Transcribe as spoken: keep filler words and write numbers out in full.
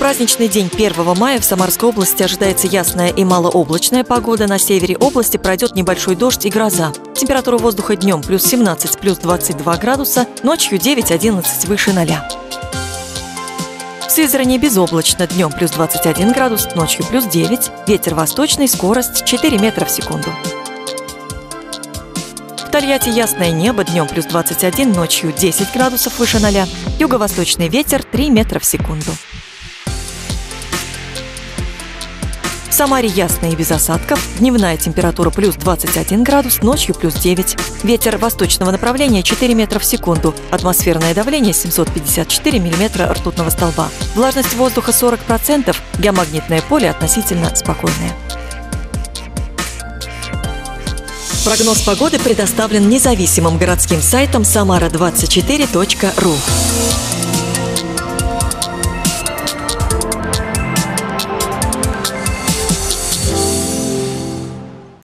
праздничный день первого мая в Самарской области ожидается ясная и малооблачная погода. На севере области пройдет небольшой дождь и гроза. Температура воздуха днем плюс семнадцать, плюс двадцать два градуса, ночью девять-одиннадцать выше ноля. В Сызрани безоблачно, днем плюс двадцать один градус, ночью плюс девять, ветер восточный, скорость четыре метра в секунду. В Тольятти ясное небо, днем плюс двадцать один, ночью десять градусов выше ноля, юго-восточный ветер три метра в секунду. В Самаре ясно и без осадков, дневная температура плюс двадцать один градус, ночью плюс девять. Ветер восточного направления четыре метра в секунду, атмосферное давление семьсот пятьдесят четыре миллиметра ртутного столба. Влажность воздуха сорок процентов, геомагнитное поле относительно спокойное. Прогноз погоды предоставлен независимым городским сайтом самара двадцать четыре точка ру.